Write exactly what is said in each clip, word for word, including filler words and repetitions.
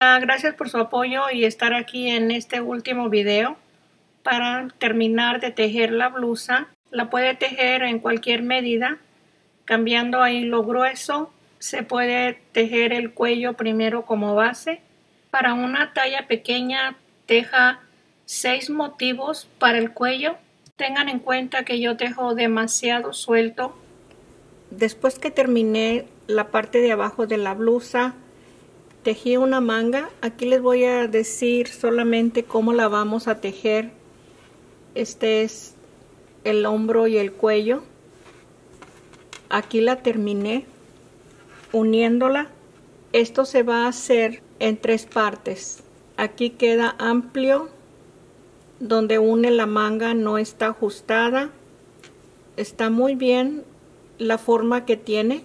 Uh, gracias por su apoyo y estar aquí en este último video para terminar de tejer la blusa. La puede tejer en cualquier medida, cambiando ahí lo grueso. Se puede tejer el cuello primero como base. Para una talla pequeña, teja seis motivos para el cuello. Tengan en cuenta que yo tejo demasiado suelto. Después que terminé la parte de abajo de la blusa, tejí una manga. Aquí les voy a decir solamente cómo la vamos a tejer. Este es el hombro y el cuello. Aquí la terminé uniéndola. Esto se va a hacer en tres partes. Aquí queda amplio, donde une la manga no está ajustada. Está muy bien la forma que tiene.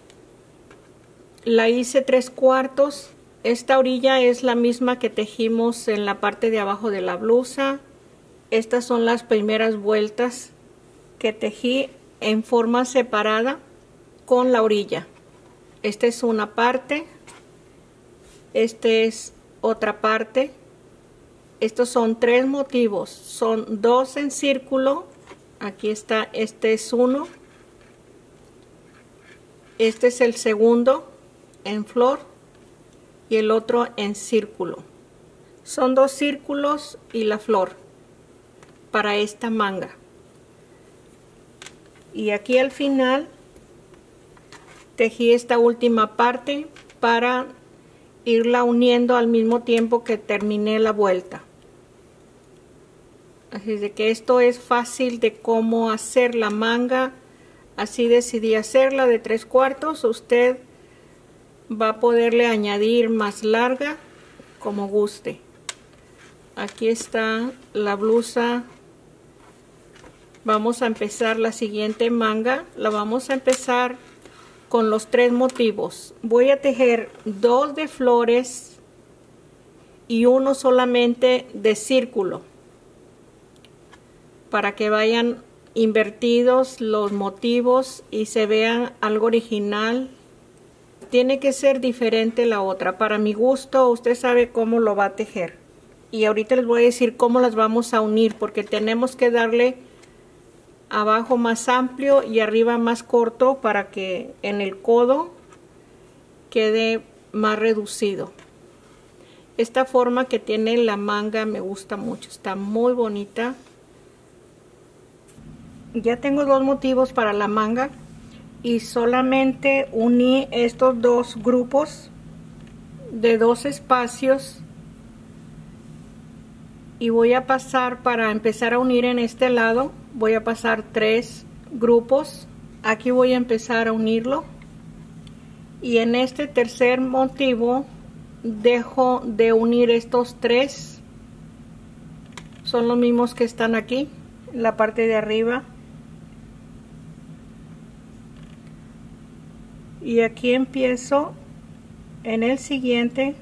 La hice tres cuartos. Esta orilla es la misma que tejimos en la parte de abajo de la blusa. Estas son las primeras vueltas que tejí en forma separada con la orilla. Esta es una parte. Esta es otra parte. Estos son tres motivos. Son dos en círculo. Aquí está, este es uno. Este es el segundo en flor y el otro en círculo. Son dos círculos y la flor para esta manga. Y aquí al final tejí esta última parte para irla uniendo al mismo tiempo que terminé la vuelta. Así de que esto es fácil de cómo hacer la manga. Así decidí hacerla de tres cuartos. Usted va a poderle añadir más larga como guste. Aquí está la blusa. Vamos a empezar la siguiente manga. La vamos a empezar con los tres motivos. Voy a tejer dos de flores y uno solamente de círculo, para que vayan invertidos los motivos y se vean algo original. Tiene que ser diferente la otra. Para mi gusto, usted sabe cómo lo va a tejer. Y ahorita les voy a decir cómo las vamos a unir, porque tenemos que darle abajo más amplio y arriba más corto para que en el codo quede más reducido. Esta forma que tiene la manga me gusta mucho. Está muy bonita. Ya tengo dos motivos para la manga y solamente uní estos dos grupos de dos espacios y voy a pasar, para empezar a unir en este lado, voy a pasar tres grupos. Aquí voy a empezar a unirlo y en este tercer motivo dejo de unir estos tres. Son los mismos que están aquí en la parte de arriba. Y aquí empiezo en el siguiente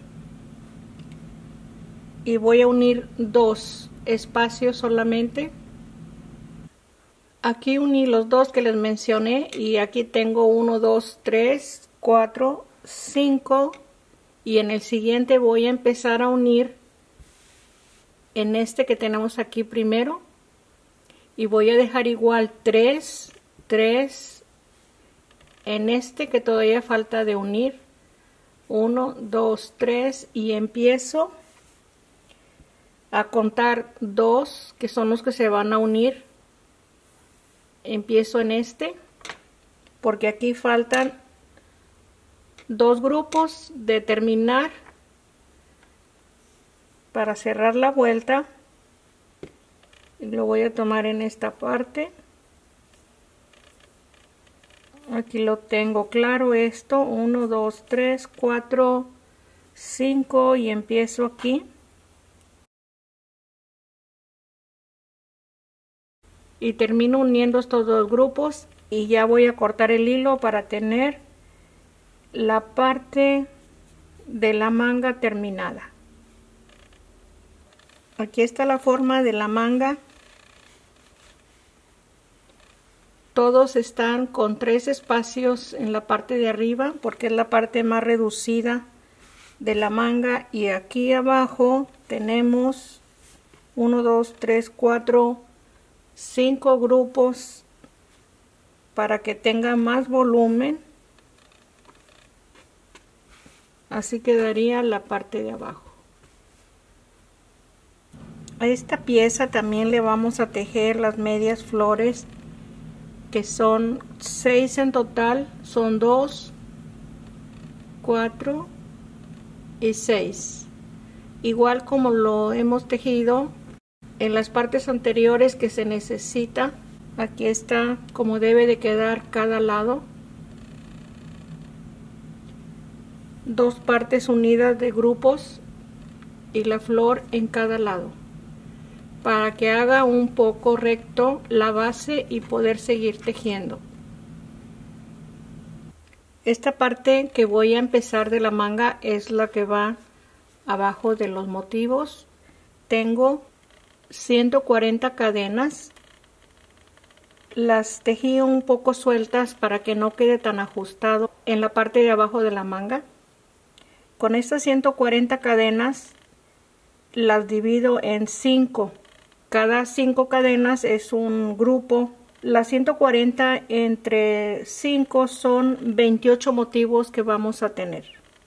y voy a unir dos espacios solamente. Aquí uní los dos que les mencioné y aquí tengo uno, dos, tres, cuatro, cinco y en el siguiente voy a empezar a unir en este que tenemos aquí primero y voy a dejar igual tres, tres, en este que todavía falta de unir, uno, dos, tres y empiezo a contar dos que son los que se van a unir. Empiezo en este porque aquí faltan dos grupos de terminar para cerrar la vuelta y lo voy a tomar en esta parte. Aquí lo tengo claro esto, uno, dos, tres, cuatro, cinco y empiezo aquí. Y termino uniendo estos dos grupos y ya voy a cortar el hilo para tener la parte de la manga terminada. Aquí está la forma de la manga. Todos están con tres espacios en la parte de arriba porque es la parte más reducida de la manga, y aquí abajo tenemos uno, dos, tres, cuatro, cinco grupos para que tenga más volumen. Así quedaría la parte de abajo. A esta pieza también le vamos a tejer las medias flores, que son seis en total. Son dos, cuatro y seis, igual como lo hemos tejido en las partes anteriores, que se necesita. Aquí está como debe de quedar cada lado, dos partes unidas de grupos y la flor en cada lado, para que haga un poco recto la base y poder seguir tejiendo. Esta parte que voy a empezar de la manga es la que va abajo de los motivos. Tengo ciento cuarenta cadenas. Las tejí un poco sueltas para que no quede tan ajustado en la parte de abajo de la manga. Con estas ciento cuarenta cadenas las divido en cinco. Cada cinco cadenas es un grupo. Las ciento cuarenta entre cinco son veintiocho motivos que vamos a tener.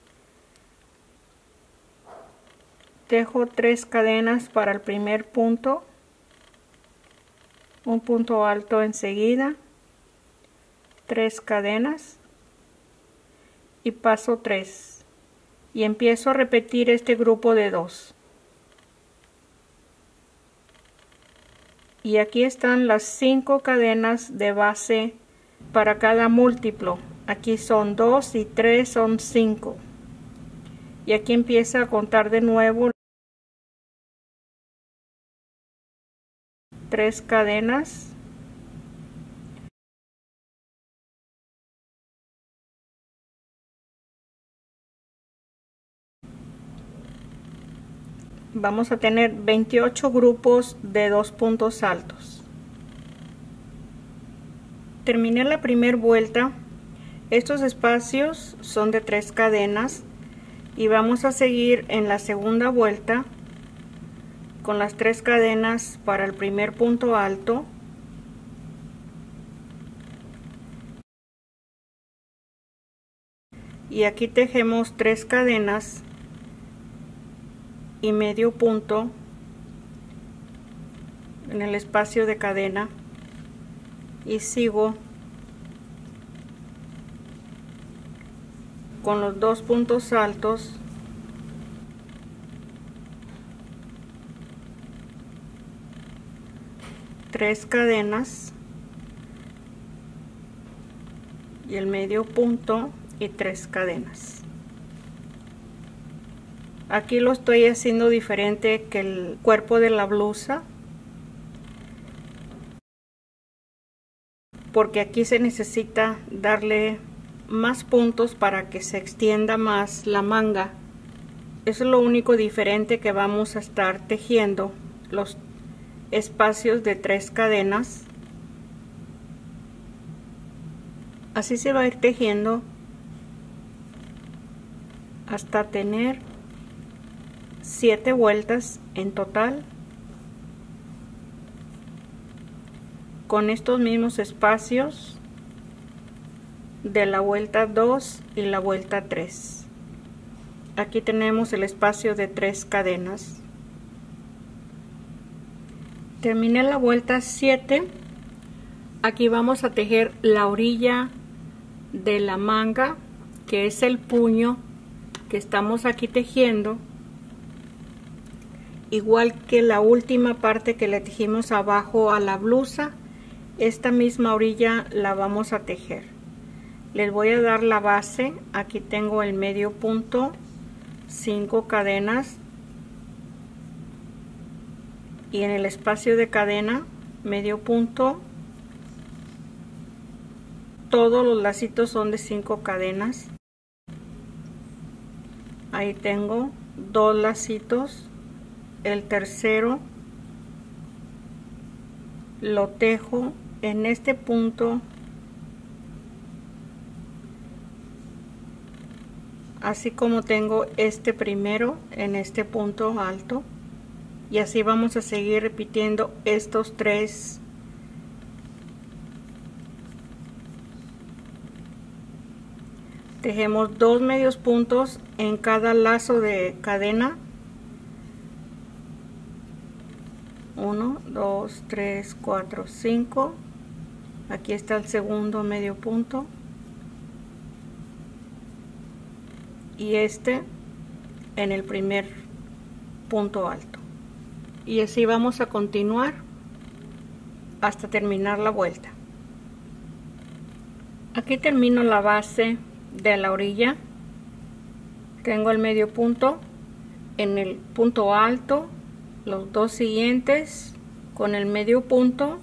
Tejo tres cadenas para el primer punto, un punto alto enseguida, tres cadenas y paso tres, y empiezo a repetir este grupo de dos. Y aquí están las cinco cadenas de base para cada múltiplo. Aquí son dos y tres son cinco. Y aquí empieza a contar de nuevo tres cadenas. Vamos a tener veintiocho grupos de dos puntos altos. Terminé la primera vuelta. Estos espacios son de tres cadenas y vamos a seguir en la segunda vuelta con las tres cadenas para el primer punto alto. Y aquí tejemos tres cadenas y medio punto en el espacio de cadena, y sigo con los dos puntos altos, tres cadenas y el medio punto y tres cadenas. Aquí lo estoy haciendo diferente que el cuerpo de la blusa, porque aquí se necesita darle más puntos para que se extienda más la manga. Eso es lo único diferente que vamos a estar tejiendo, los espacios de tres cadenas. Así se va a ir tejiendo hasta tener siete vueltas en total con estos mismos espacios de la vuelta dos y la vuelta tres. Aquí tenemos el espacio de tres cadenas. Terminé la vuelta siete. Aquí vamos a tejer la orilla de la manga, que es el puño que estamos aquí tejiendo, igual que la última parte que le tejimos abajo a la blusa. Esta misma orilla la vamos a tejer. Les voy a dar la base. Aquí tengo el medio punto, cinco cadenas, y en el espacio de cadena medio punto. Todos los lacitos son de cinco cadenas. Ahí tengo dos lacitos. El tercero lo tejo en este punto así como tengo este primero en este punto alto, y así vamos a seguir repitiendo estos tres. Tejemos dos medios puntos en cada lazo de cadena. uno, dos, tres, cuatro, cinco. Aquí está el segundo medio punto. Y este en el primer punto alto. Y así vamos a continuar hasta terminar la vuelta. Aquí termino la base de la orilla. Tengo el medio punto en el punto alto, los dos siguientes con el medio punto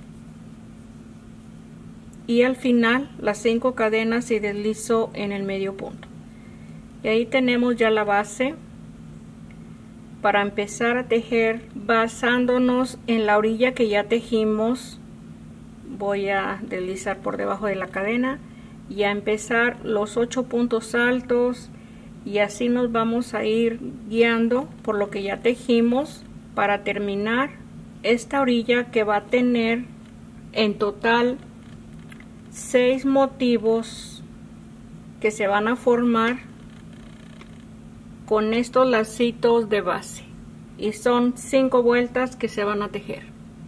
y al final las cinco cadenas y deslizo en el medio punto. Y ahí tenemos ya la base para empezar a tejer basándonos en la orilla que ya tejimos. Voy a deslizar por debajo de la cadena y a empezar los ocho puntos altos, y así nos vamos a ir guiando por lo que ya tejimos para terminar esta orilla, que va a tener en total seis motivos que se van a formar con estos lacitos de base, y son cinco vueltas que se van a tejer.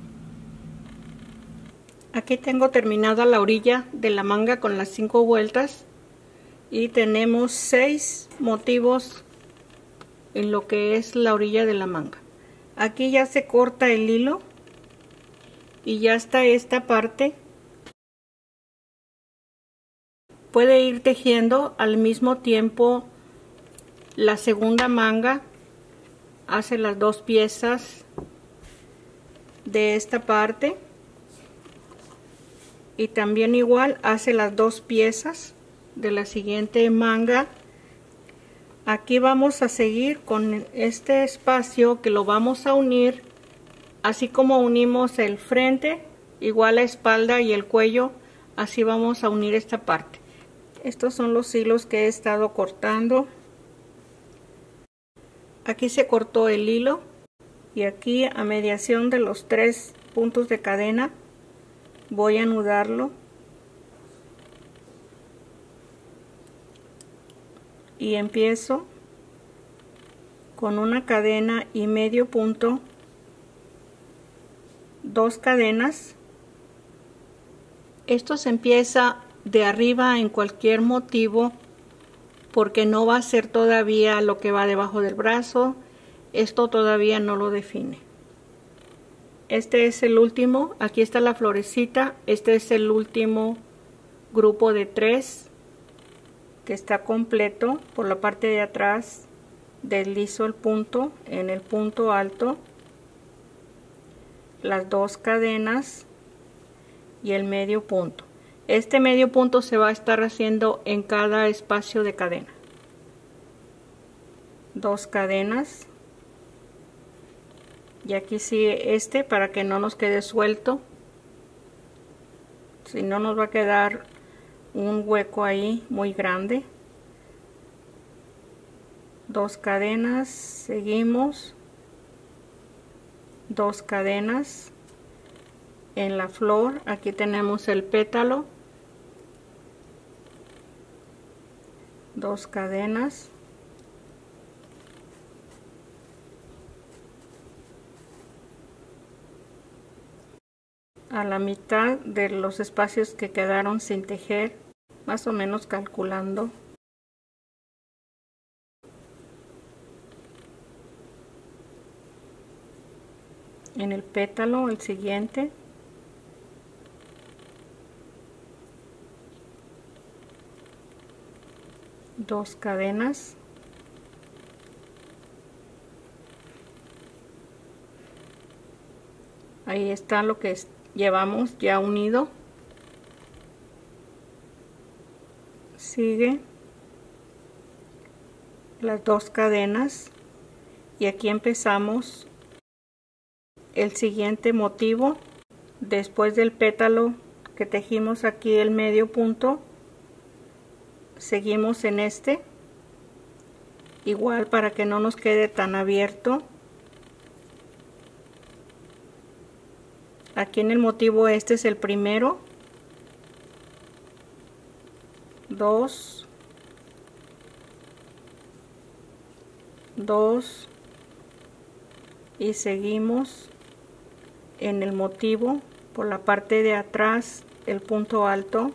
Aquí tengo terminada la orilla de la manga con las cinco vueltas y tenemos seis motivos en lo que es la orilla de la manga. Aquí ya se corta el hilo y ya está esta parte. Puede ir tejiendo al mismo tiempo la segunda manga. Hace las dos piezas de esta parte y también igual hace las dos piezas de la siguiente manga. Aquí vamos a seguir con este espacio que lo vamos a unir, así como unimos el frente, igual la espalda y el cuello, así vamos a unir esta parte. Estos son los hilos que he estado cortando. Aquí se cortó el hilo y aquí a mediación de los tres puntos de cadena voy a anudarlo y empiezo con una cadena y medio punto, dos cadenas. Esto se empieza de arriba en cualquier motivo porque no va a ser todavía lo que va debajo del brazo. Esto todavía no lo define. Este es el último, aquí está la florecita. Este es el último grupo de tres que está completo. Por la parte de atrás deslizo el punto en el punto alto, las dos cadenas y el medio punto. Este medio punto se va a estar haciendo en cada espacio de cadena. Dos cadenas. Y aquí sigue este para que no nos quede suelto. Si no, nos va a quedar un hueco ahí muy grande. Dos cadenas, seguimos. Dos cadenas. En la flor, aquí tenemos el pétalo. Dos cadenas. A la mitad de los espacios que quedaron sin tejer, más o menos calculando. En el pétalo, el siguiente. Dos cadenas. Ahí está lo que llevamos ya unido. Sigue las dos cadenas y aquí empezamos el siguiente motivo. Después del pétalo que tejimos aquí el medio punto, seguimos en este igual para que no nos quede tan abierto. Aquí en el motivo este es el primero, dos, dos y seguimos en el motivo por la parte de atrás el punto alto.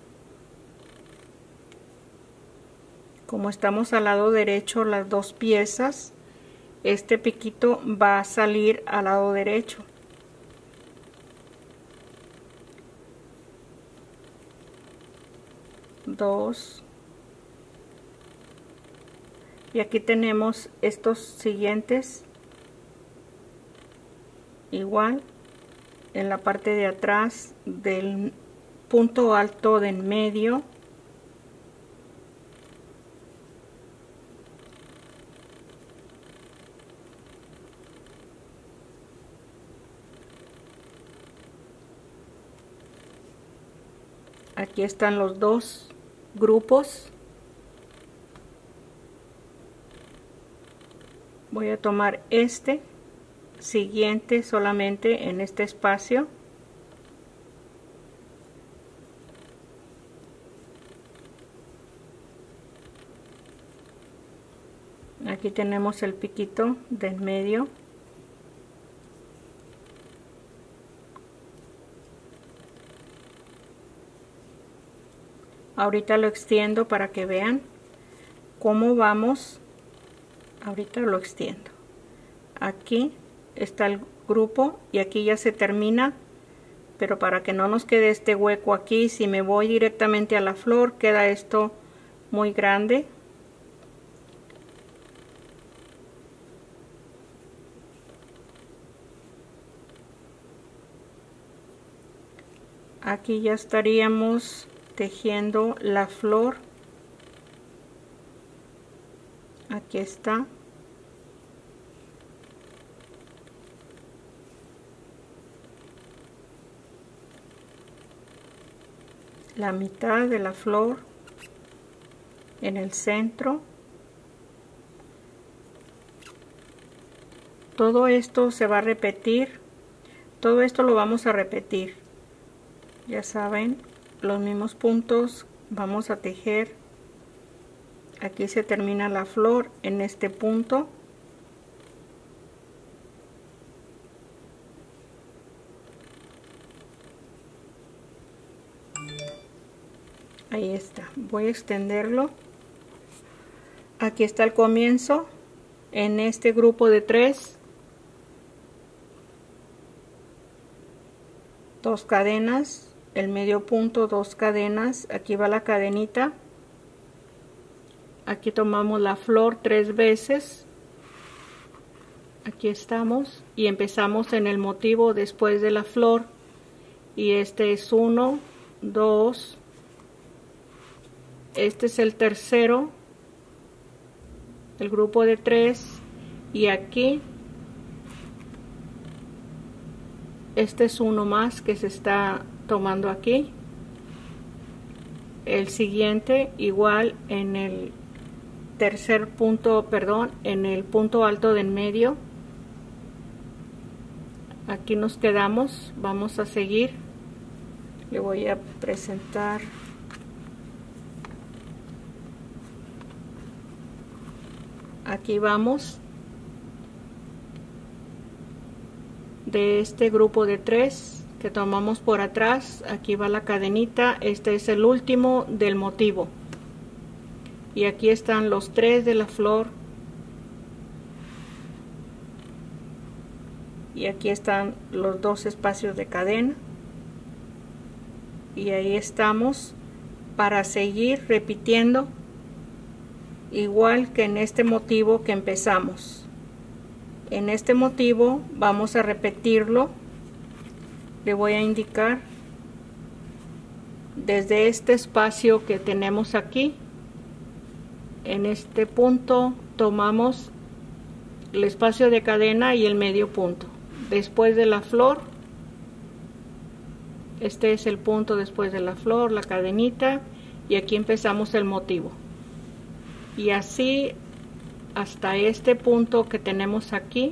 Como estamos al lado derecho las dos piezas, este piquito va a salir al lado derecho. Dos. Y aquí tenemos estos siguientes. Igual en la parte de atrás del punto alto del medio. Aquí están los dos grupos. Voy a tomar este siguiente solamente en este espacio. Aquí tenemos el piquito del medio. Ahorita lo extiendo para que vean cómo vamos. Ahorita lo extiendo. Aquí está el grupo y aquí ya se termina, pero para que no nos quede este hueco aquí, si me voy directamente a la flor queda esto muy grande. Aquí ya estaríamos tejiendo la flor. Aquí está. La mitad de la flor en el centro. Todo esto se va a repetir. Todo esto lo vamos a repetir. Ya saben, los mismos puntos vamos a tejer. Aquí se termina la flor en este punto. Ahí está. Voy a extenderlo. Aquí está el comienzo. En este grupo de tres, dos cadenas. El medio punto, dos cadenas. Aquí va la cadenita. Aquí tomamos la flor tres veces. Aquí estamos y empezamos en el motivo después de la flor. Y este es uno, dos. Este es el tercero, el grupo de tres. Y aquí este es uno más que se está tomando aquí. El siguiente igual en el tercer punto, perdón, en el punto alto del medio. Aquí nos quedamos. Vamos a seguir. Le voy a presentar aquí. Vamos de este grupo de tres que tomamos por atrás. Aquí va la cadenita. Este es el último del motivo y aquí están los tres de la flor y aquí están los dos espacios de cadena y ahí estamos para seguir repitiendo igual que en este motivo que empezamos. En este motivo vamos a repetirlo. Le voy a indicar desde este espacio que tenemos aquí. En este punto tomamos el espacio de cadena y el medio punto. Después de la flor, este es el punto después de la flor, la cadenita, y aquí empezamos el motivo. Y así hasta este punto que tenemos aquí.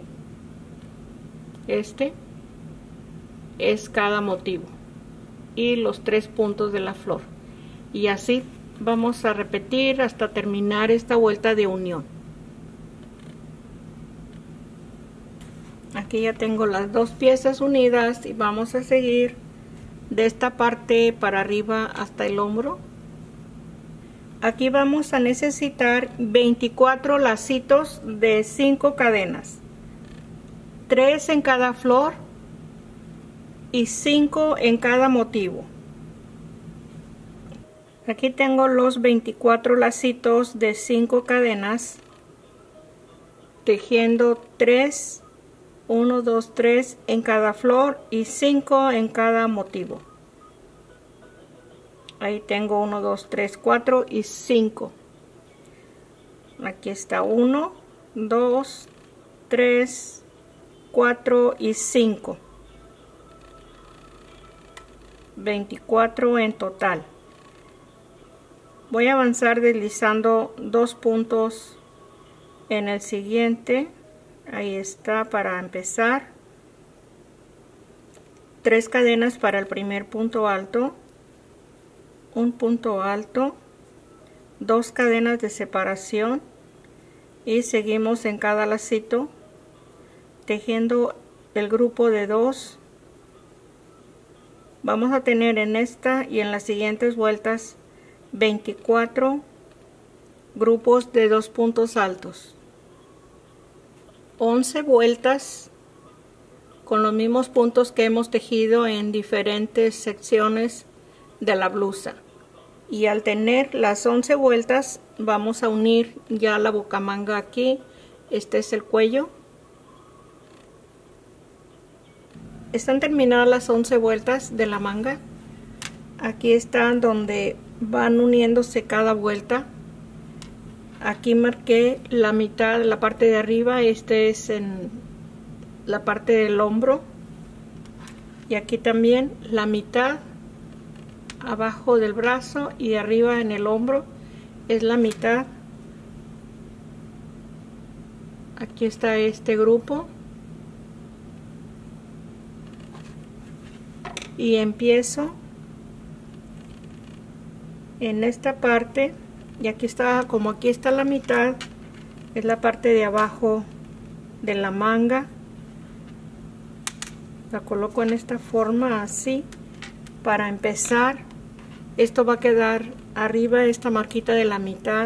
Este es cada motivo y los tres puntos de la flor, y así vamos a repetir hasta terminar esta vuelta de unión. Aquí ya tengo las dos piezas unidas y vamos a seguir de esta parte para arriba hasta el hombro. Aquí vamos a necesitar veinticuatro lacitos de cinco cadenas, tres en cada flor y cinco en cada motivo. Aquí tengo los veinticuatro lacitos de cinco cadenas, tejiendo tres, uno, dos, tres en cada flor y cinco en cada motivo. Ahí tengo uno, dos, tres, cuatro y cinco. Aquí está uno, dos, tres, cuatro y cinco. veinticuatro en total. Voy a avanzar deslizando dos puntos en el siguiente. Ahí está, para empezar. Tres cadenas para el primer punto alto. Un punto alto, dos cadenas de separación y seguimos en cada lacito tejiendo el grupo de dos. Vamos a tener en esta y en las siguientes vueltas veinticuatro grupos de dos puntos altos, once vueltas con los mismos puntos que hemos tejido en diferentes secciones de la blusa. Y al tener las once vueltas vamos a unir ya la bocamanga aquí. Este es el cuello. Están terminadas las once vueltas de la manga. Aquí están donde van uniéndose cada vuelta. Aquí marqué la mitad de la parte de arriba. Este es en la parte del hombro, y aquí también la mitad abajo del brazo y arriba en el hombro es la mitad. Aquí está este grupo y empiezo en esta parte, y aquí está, como aquí está la mitad, es la parte de abajo de la manga. La coloco en esta forma así para empezar. Esto va a quedar arriba, esta marquita de la mitad.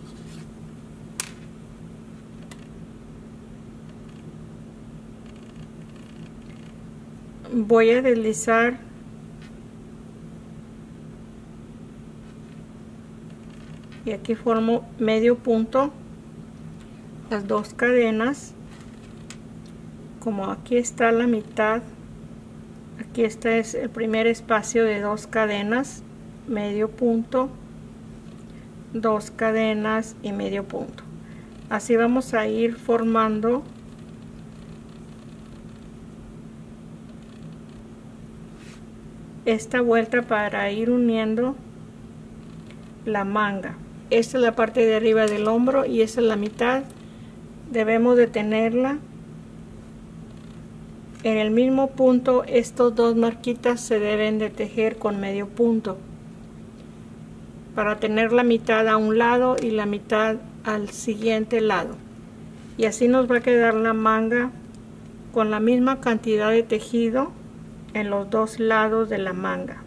Voy a deslizar y aquí formo medio punto, las dos cadenas. Como aquí está la mitad, aquí este es el primer espacio de dos cadenas, medio punto, dos cadenas y medio punto. Así vamos a ir formando esta vuelta para ir uniendo la manga. Esta es la parte de arriba del hombro y esta es la mitad. Debemos de tenerla en el mismo punto. Estos dos marquitas se deben de tejer con medio punto para tener la mitad a un lado y la mitad al siguiente lado, y así nos va a quedar la manga con la misma cantidad de tejido en los dos lados de la manga.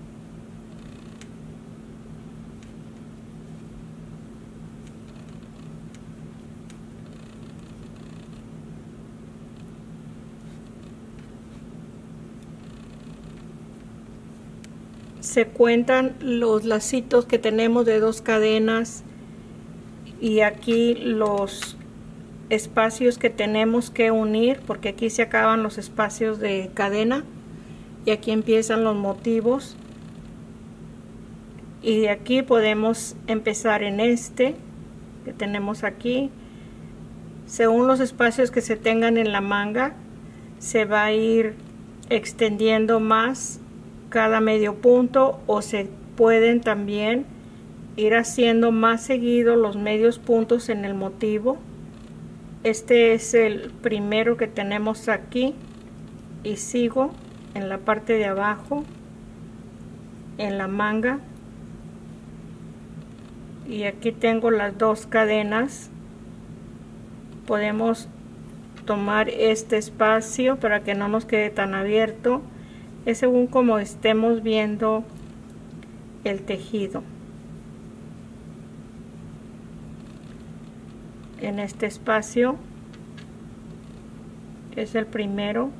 Se cuentan los lacitos que tenemos de dos cadenas y aquí los espacios que tenemos que unir, porque aquí se acaban los espacios de cadena y aquí empiezan los motivos, y de aquí podemos empezar en este que tenemos aquí. Según los espacios que se tengan en la manga, se va a ir extendiendo más cada medio punto, o se pueden también ir haciendo más seguido los medios puntos en el motivo Este es el primero que tenemos aquí y sigo en la parte de abajo en la manga, y aquí tengo las dos cadenas. Podemos tomar este espacio para que no nos quede tan abierto, es según como estemos viendo el tejido. En este espacio es el primero.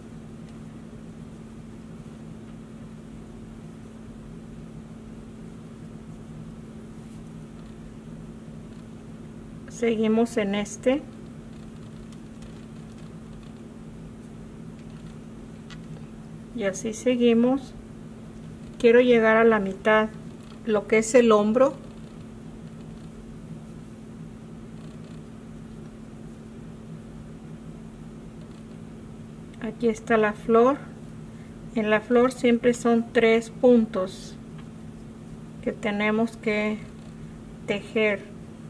Seguimos en este. Y así seguimos. Quiero llegar a la mitad, lo que es el hombro. Aquí está la flor. En la flor siempre son tres puntos que tenemos que tejer.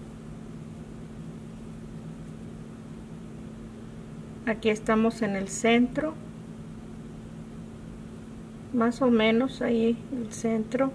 Aquí estamos en el centro, más o menos ahí el centro.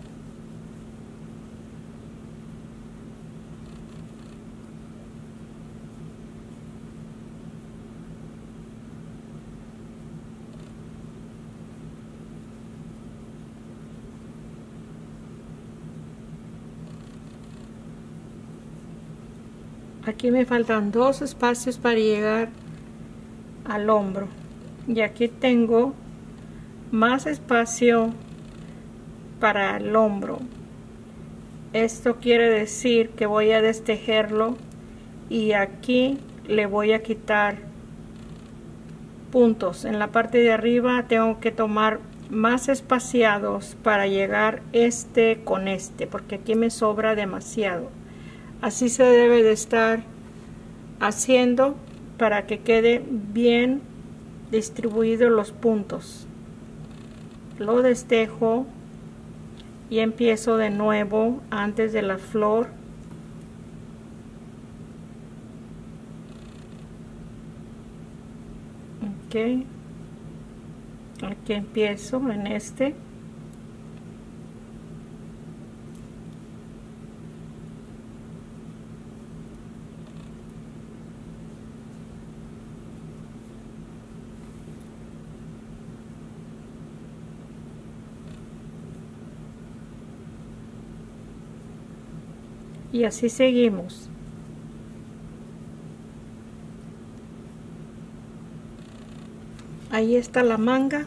Aquí me faltan dos espacios para llegar al hombro, y aquí tengo más espacio para el hombro. Esto quiere decir que voy a destejerlo y aquí le voy a quitar puntos. En la parte de arriba tengo que tomar más espaciados para llegar este con este, porque aquí me sobra demasiado. Así se debe de estar haciendo para que quede bien distribuidos los puntos. Lo destejo y empiezo de nuevo antes de la flor. Ok, aquí empiezo en este. Y así seguimos. Ahí está la manga.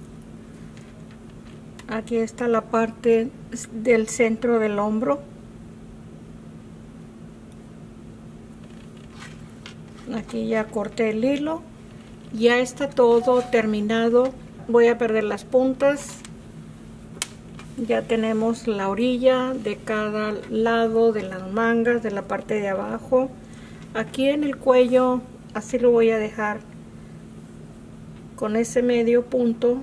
Aquí está la parte del centro del hombro. Aquí ya corté el hilo. Ya está todo terminado. Voy a perder las puntas. Ya tenemos la orilla de cada lado de las mangas, de la parte de abajo. Aquí en el cuello, así lo voy a dejar con ese medio punto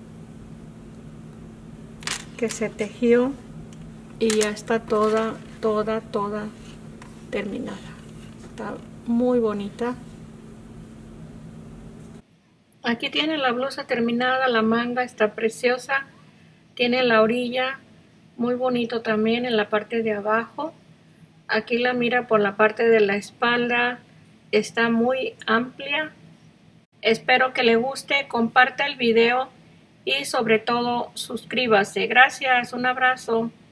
que se tejió, y ya está toda, toda, toda terminada. Está muy bonita. Aquí tiene la blusa terminada, la manga está preciosa. Tiene la orilla muy bonito también en la parte de abajo. Aquí la mira por la parte de la espalda. Está muy amplia. Espero que le guste. Comparta el video y sobre todo suscríbase. Gracias. Un abrazo.